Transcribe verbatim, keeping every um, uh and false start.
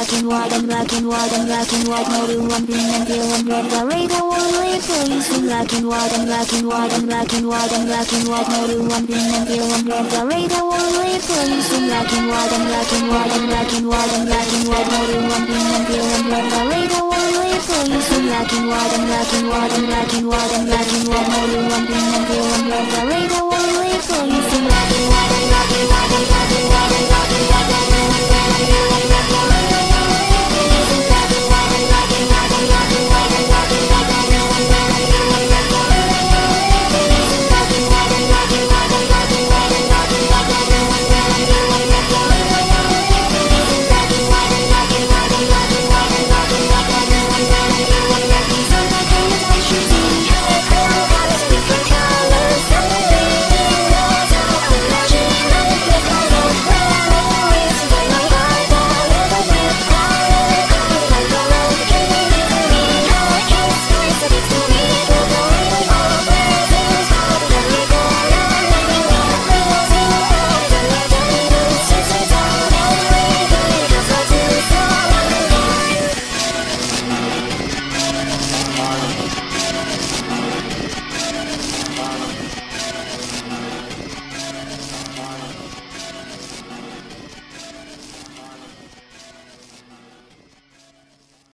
black and white and black and white and black and white. No do one thing until I'm dead. The radar will live for you. In black and white and black and white and black and white and black and white. No do one thing until I'm dead. The radar will live for you. In black and white and black and white and black and white and black and white. No do one thing until I'm dead. The radar will live for you. In black and white and black and white and black and white and black and white. No do one thing until I'm dead. The radar will live for you. In black